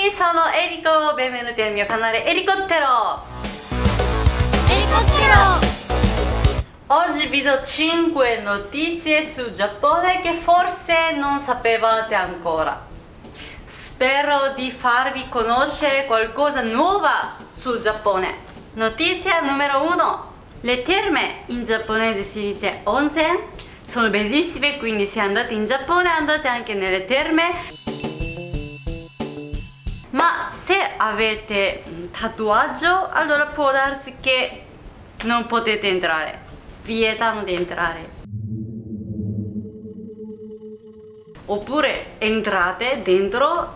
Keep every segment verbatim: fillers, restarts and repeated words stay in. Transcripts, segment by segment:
sono Eriko, benvenuti al mio canale Ericottero. Ericottero! Oggi vi do cinque notizie sul Giappone che forse non sapevate ancora. Spero di farvi conoscere qualcosa nuova sul Giappone. Notizia numero uno. Le terme in giapponese si dice onsen. Sono bellissime, quindi se andate in Giappone andate anche nelle terme. Ma se avete un tatuaggio, allora può darsi che non potete entrare. Vietano di entrare. Oppure entrate dentro,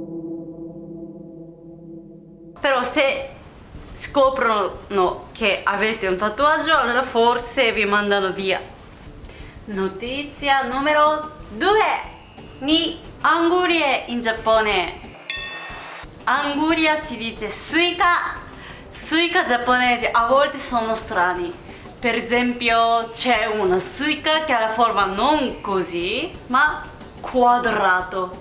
però se scoprono che avete un tatuaggio, allora forse vi mandano via. Notizia numero due. Ni angurie in Giappone. Anguria si dice suica. Suica giapponesi a volte sono strani. Per esempio c'è una suica che ha la forma non così, ma quadrato.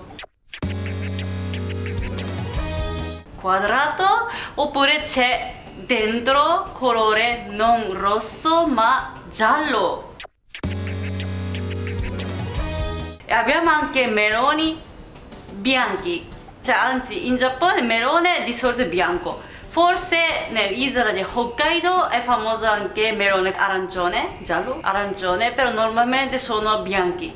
Quadrato. Oppure c'è dentro colore non rosso ma giallo. E abbiamo anche meloni bianchi. Cioè, anzi, in Giappone il melone di solito è bianco. Forse nell'isola di Hokkaido è famoso anche melone arancione, giallo, arancione, però normalmente sono bianchi.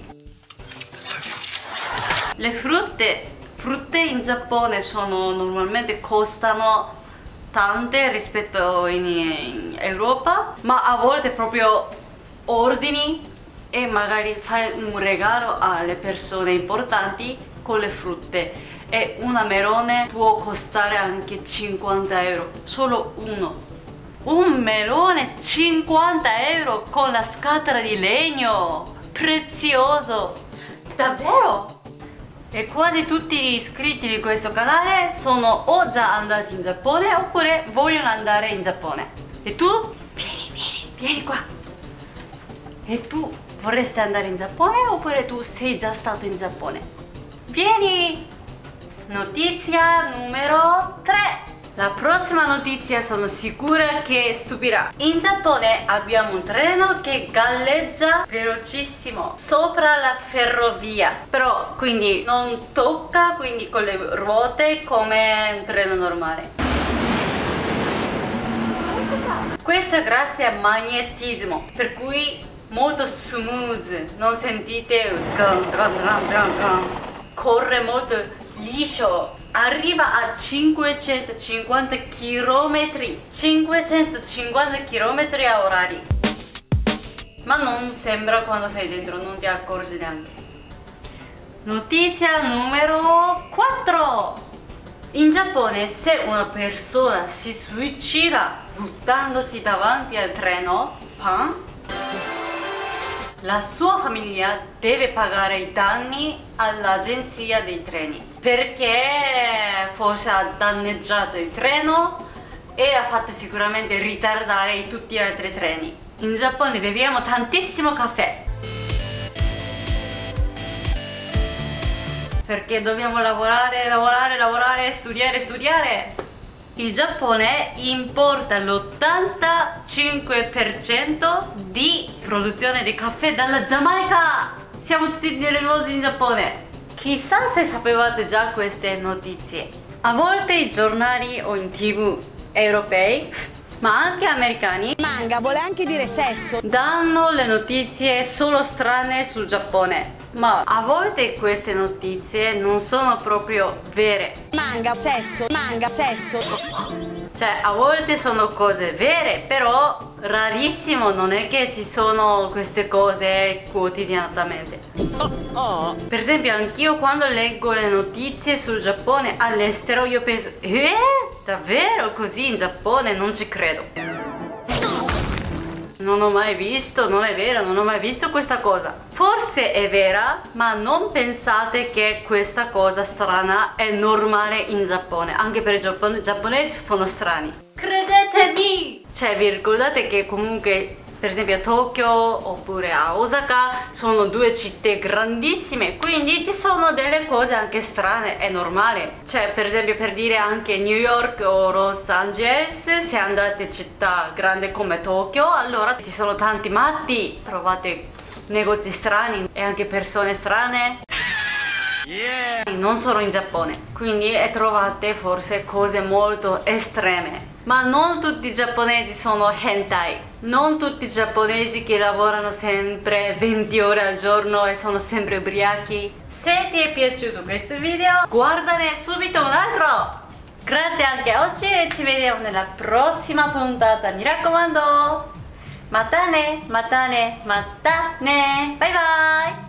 Le frutte, frutte in Giappone sono normalmente costano tante rispetto in, in Europa, ma a volte proprio ordini e magari fai un regalo alle persone importanti con le frutte. E una melone può costare anche cinquanta euro, solo uno. Un melone cinquanta euro con la scatola di legno, prezioso, davvero? E quasi tutti gli iscritti di questo canale sono o già andati in Giappone oppure vogliono andare in Giappone. E tu? Vieni, vieni, vieni qua. E tu vorresti andare in Giappone oppure tu sei già stato in Giappone? Vieni! Notizia numero tre. La prossima notizia sono sicura che stupirà. In Giappone abbiamo un treno che galleggia velocissimo sopra la ferrovia. Però quindi non tocca quindi con le ruote come un treno normale. Questo è grazie al magnetismo, per cui molto smooth. Non sentite gun, gun, gun, gun, gun. Corre molto liscio, arriva a cinquecentocinquanta chilometri cinquecentocinquanta chilometri a orari, ma non sembra quando sei dentro, non ti accorgi neanche. Notizia numero quattro. In Giappone se una persona si suicida buttandosi davanti al treno, pan, la sua famiglia deve pagare i danni all'agenzia dei treni perché forse ha danneggiato il treno e ha fatto sicuramente ritardare tutti gli altri treni. In Giappone beviamo tantissimo caffè perché dobbiamo lavorare, lavorare, lavorare, studiare, studiare. Il Giappone importa l'ottantacinque per cento di produzione di caffè dalla Giamaica. Siamo tutti nervosi in Giappone. Chissà se sapevate già queste notizie. A volte i giornali o in tv europei, ma anche americani, manga vuole anche dire sesso, danno le notizie solo strane sul Giappone. Ma a volte queste notizie non sono proprio vere. Manga, sesso, manga, sesso. Cioè, a volte sono cose vere, però rarissimo, non è che ci sono queste cose quotidianamente. Oh, oh. Per esempio, anch'io quando leggo le notizie sul Giappone all'estero, io penso, eh? Davvero così in Giappone? Non ci credo. Non ho mai visto, non è vero, non ho mai visto questa cosa. Forse è vera, ma non pensate che questa cosa strana è normale in Giappone. Anche per i giappone- giapponesi sono strani. Credetemi! Cioè, vi ricordate che comunque Per esempio Tokyo oppure a Osaka sono due città grandissime, quindi ci sono delle cose anche strane, è normale. Cioè, per esempio, per dire anche New York o Los Angeles, se andate in città grande come Tokyo, allora ci sono tanti matti, trovate negozi strani e anche persone strane. Yeah. Non solo in Giappone, quindi trovate forse cose molto estreme. Ma non tutti i giapponesi sono hentai, non tutti i giapponesi che lavorano sempre venti ore al giorno e sono sempre ubriachi. Se ti è piaciuto questo video, guardane subito un altro! Grazie anche oggi e ci vediamo nella prossima puntata, mi raccomando! Matane, matane, matane! Bye bye!